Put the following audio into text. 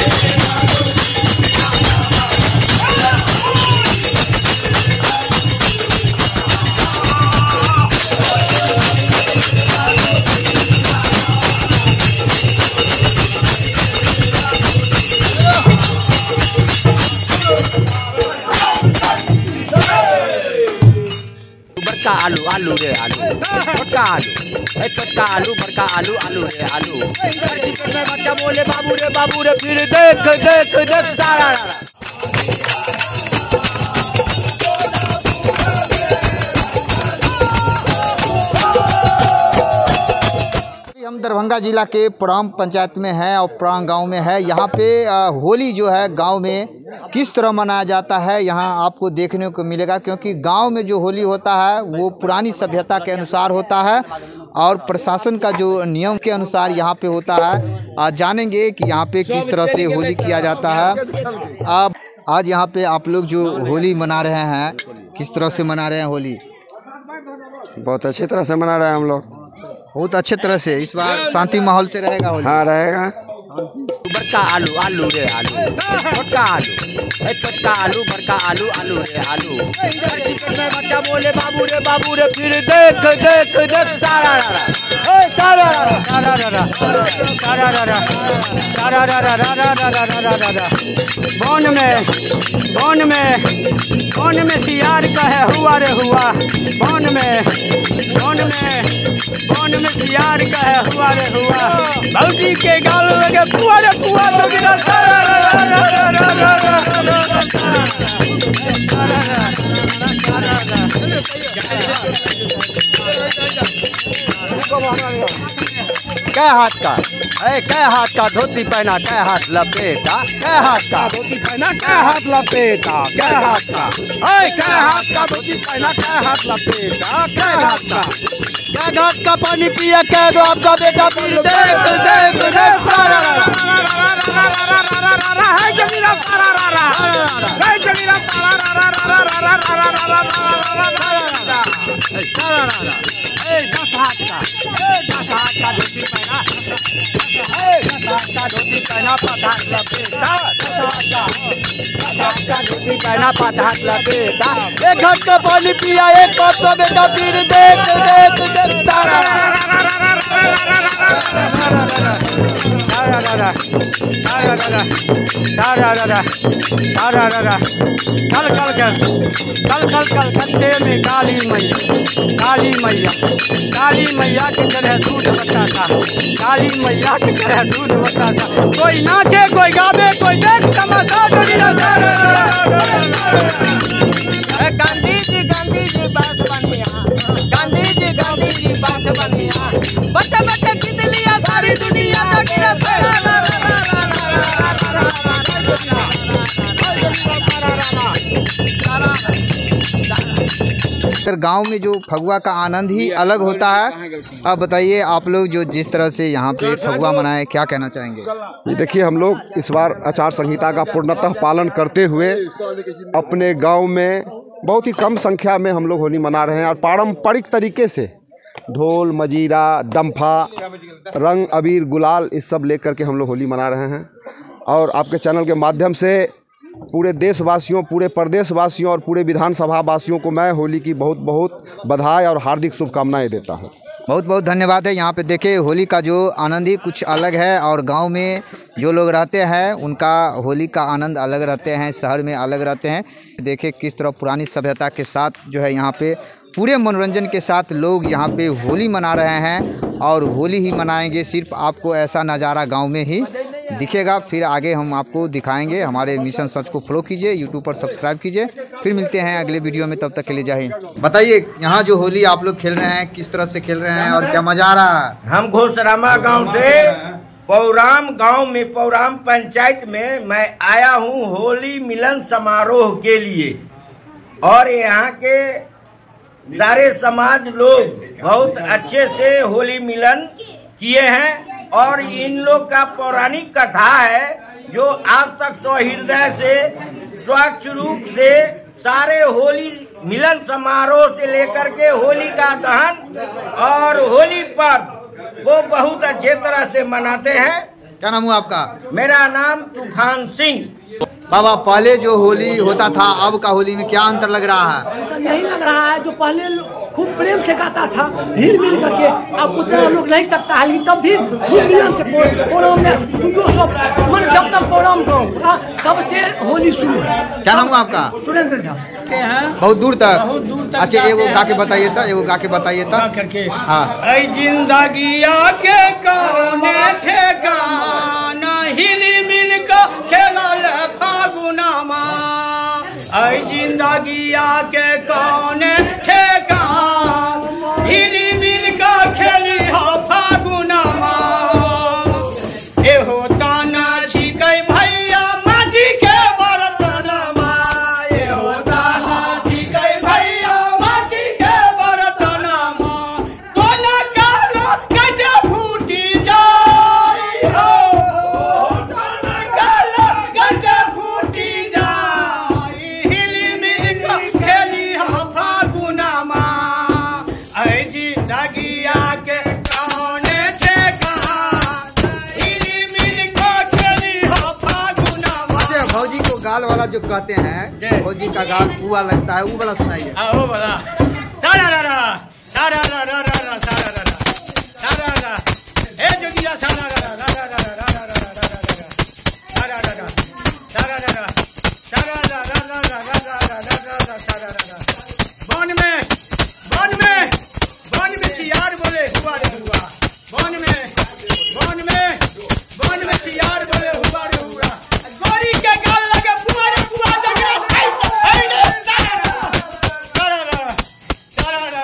आलू आलू रे आलू छोटका आलू छोटका आलू बड़का आलू आलू रे आलू बच्चा बोले बाबू रे फिर देख देख देख सारा हम दरभंगा जिला के पुराम पंचायत में है और पुराम गांव में है। यहाँ पे होली जो है गांव में किस तरह मनाया जाता है यहाँ आपको देखने को मिलेगा, क्योंकि गांव में जो होली होता है वो पुरानी सभ्यता के अनुसार होता है और प्रशासन का जो नियम के अनुसार यहाँ पे होता है। आज जानेंगे कि यहाँ पे किस तरह से होली किया जाता है। अब आज यहाँ पे आप लोग जो होली मना रहे हैं किस तरह से मना रहे हैं होली? बहुत अच्छी तरह से मना रहे हैं हम लोग, बहुत अच्छे तरह से। इस बार शांति माहौल से रहेगा होली? हाँ रहेगा। बड़का आलू आलू रे आलू छोटका आलू छोटका आलू बड़का आलू आलू रे आलू बच्चा बोले बाबू रे फिर देख देख देख सारा बौन में सियार कहे हुआ रे हुआ बौन में सियार कहे हुआ रे हुआ भौजी के गाल लगे पुआ रे पुआ तो गिरा क्या हाथ का क्या हाथ का धोती पहना क्या हाथ लपेटा क्या हाथ का धोती पहना क्या हाथ लपेटा क्या हाथ का क्या हाथ का धोती पहना क्या हाथ लपेटा क्या हाथ का क्या घाट का पानी पिया क्या दो आपका बेटा पी देख देख देख पधार लपेटा एक घट का पानी पिया एक बार तो बेटा फिर देख देख देख कल कंधे में काली मैया के तरह दूध बता था काली मैया के तरह दूध बता था। कोई नाचे कोई गावे कोई देख तमाशा गांधी जी बात बनिया गांधी जी बात बनिया बच्चा बच्चा जीत लिया सारी दुनिया गांव में जो फगुआ का आनंद ही अलग होता है। अब बताइए आप लोग जो जिस तरह से यहाँ पे फगुआ मनाए क्या कहना चाहेंगे? ये देखिए हम लोग इस बार आचार संहिता का पूर्णतः पालन करते हुए अपने गांव में बहुत ही कम संख्या में हम लोग होली मना रहे हैं और पारंपरिक तरीके से ढोल मजीरा डंफा रंग अबीर गुलाल इस सब लेकर के हम लोग होली मना रहे हैं। और आपके चैनल के माध्यम से पूरे देशवासियों पूरे प्रदेशवासियों और पूरे विधानसभा वासियों को मैं होली की बहुत बहुत बधाई और हार्दिक शुभकामनाएं देता हूं। बहुत बहुत धन्यवाद है। यहाँ पे देखिए होली का जो आनंद ही कुछ अलग है और गांव में जो लोग रहते हैं उनका होली का आनंद अलग रहते हैं, शहर में अलग रहते हैं। देखिए किस तरह पुरानी सभ्यता के साथ जो है यहाँ पे पूरे मनोरंजन के साथ लोग यहाँ पे होली मना रहे हैं और होली ही मनाएंगे। सिर्फ आपको ऐसा नज़ारा गाँव में ही दिखेगा। फिर आगे हम आपको दिखाएंगे। हमारे मिशन सच को फॉलो कीजिए, यूट्यूब पर सब्सक्राइब कीजिए। फिर मिलते हैं अगले वीडियो में, तब तक के लिए जय हिंद। बताइए यहाँ जो होली आप लोग खेल रहे हैं किस तरह से खेल रहे हैं और क्या मजा आ रहा है? हम घोसरामा गांव से पौराम गांव में पौराम पंचायत में मैं आया हूँ होली मिलन समारोह के लिए और यहाँ के सारे समाज लोग बहुत अच्छे से होली मिलन किए हैं और इन लोग का पौराणिक कथा है जो आज तक सहृदय से स्वच्छ रूप से सारे होली मिलन समारोह से लेकर के होली का दहन और होली पर्व को बहुत अच्छे तरह से मनाते हैं। क्या नाम हुआ आपका? मेरा नाम तूफान सिंह। बाबा, पहले जो होली होता था अब का होली में क्या अंतर लग रहा है? अंतर यही लग रहा है, जो पहले खूब प्रेम से गाता था हिल मिल करके, अब उतना लोग नहीं सकता है, लेकिन तब भी खूब मिलन से प्रोग्राम में सब मन जब तक प्रोग्राम तब से होली शुरू है। क्या नाम हुआ आपका? सुरेंद्र झा। बहुत दूर तक। अच्छा, एगो गा के बताइए था, एगो गा के बताइए था करके। हाँ। ऐ जिंदगिया के कौने ठेकाना हिली मिल के खेलल फागुनमा, ऐ जिंदगिया के कौने ठेकाना हिली मिल के खेली हो फागुनमा, एहो ताना छिकै भैया माटी के बर्तनमा, एहो ताना छिकै भैया माटी के बर्तनमा, कोना काला कटे फूटी जाई हो, कोना काला कटे फूटी जाई, हिली मिल के खेली हो फागुनमा, ऐ जिंदगिया के कौने ठेकाना हिली मिल के खेली हो फागुनमा। अच्छा, भौजी को गाल वाला जो कहते हैं, भौजी का गाल पुआ लगता है, वो वाला सुनाइए। वो वाला सारा रा रा सारा रा रा रा रा सारा रा सारा रा ए जोगिया सारा रा रा रा रा रा रा रा सारा रा रा सारा रा रा सारा रा रा रा रा रा रा सारा रा रा वन में सियार बोले हुआ रे हुआ, वन में सियार बोले हुआ रे हुआ, गोरी के गाल लगे पुआ रे पुआ लगे, सारा रा सारा रा